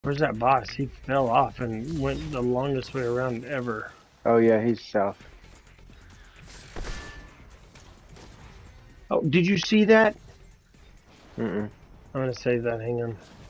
Where's that boss? He fell off and went the longest way around ever. Oh yeah, he's south. Oh, did you see that? Mm-mm. I'm gonna save that. Hang on.